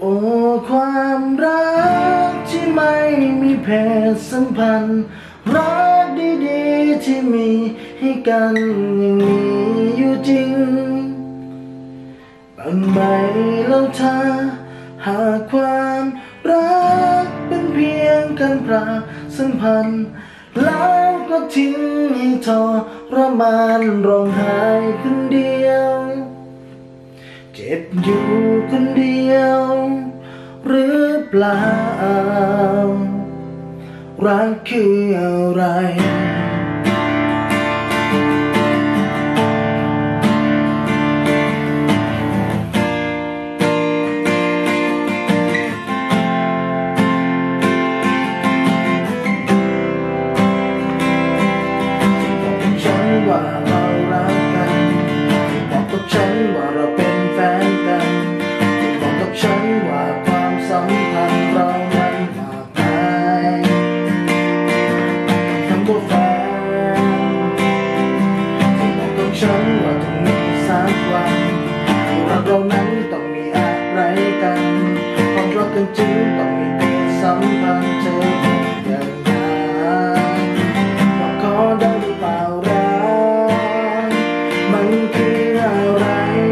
โอ้ความรักที่ไม่มีเพศสัมพันธ์รักดีๆที่มีให้กันยังมีอยู่จริงบ้างไหมเล่าเธอหากความรักเป็นเพียงการปราบสัมพันธ์แล้วก็ทิ้งให้ทรมานร้องไห้คนเดียวเจ็บอยู่คนเดียวหรือเปล่ารักคืออะไรว่าเรารักกันบอกกับฉันว่าเราเป็นแฟนกันบอกกับฉันว่าความสัมพันธ์เรามันมากมายคำว่าแฟนบอกกับฉันว่าต้องมีสักวันที่เรานั้นต้องมีอะไรกันความรักกันจริงต้องมีสัมพันธ์เจออย่างนั้นว่าขอได้หรือเปล่ามันคืออะไร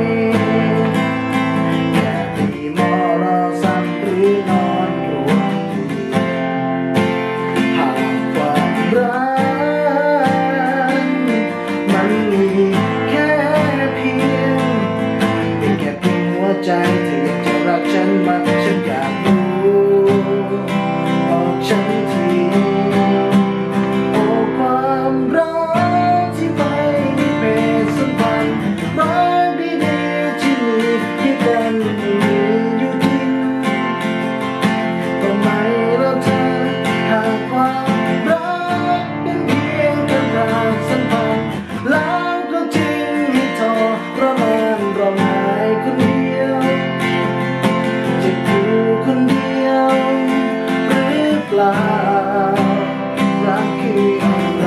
แค่ที่มอรอซ้ำหรือนอนรวมทีหากความรักมันมีแค่เพียงเป็นแค่เพียงหัวใจที่อยากจะรักฉันมากฉันอยากรู้บอกฉันทีโอ้ความรักที่ไม่มีเพศสัมพันธ์รักดีๆที่มีให้กันอยู่จริงก็ไม่รักเธอหากความรักเป็นเพียงการปราบสัมพันธ์แล้วก็ทิ้งให้ทรมานร้องไห้คนเดียวจะอยู่คนเดียวหรือเปล่ารักคืออะไร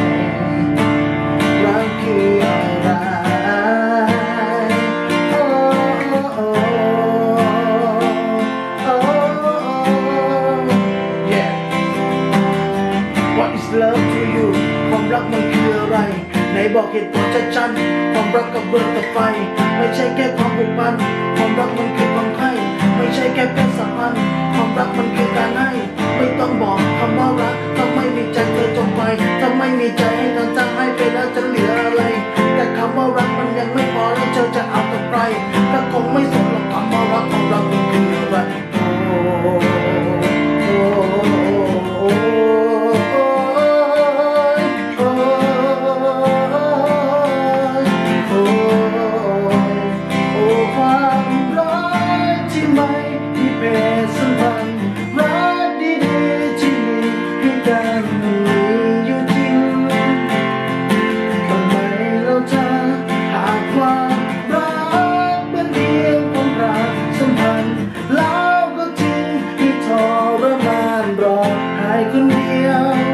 รักคืออะไร oh, oh, oh, yeah. What is love to you ความรักมันคืออะไรไหนบอกเหตุผลชัดๆความรักกับเบิร์กับไฟไม่ใช่แค่ความผูกพันความรักมันคือความให้ไม่ใช่แค่เพศสัมพันธ์ความรักมันคือการให้ไม่ต้องบอกคำว่ารักถ้าไม่มีใจเธอจงไปถ้าไม่มีใจให้เธอจะให้ไปแล้วจะเหลืออะไรแต่คำว่ารักมันยังไม่พอแล้วเธอจะเอากับใครถ้าคงไม่สนหรอกคำว่ารักของเรามันคืออะไรความรักที่ไม่มีเพศสัมพันธ์รักดีๆที่มีให้กันอยู่จริงทำไมเราเธอหากความรักเป็นเพียงความรักสัมพันธ์แล้วก็ทิ้งให้ทรมานร้องไห้คนเดียว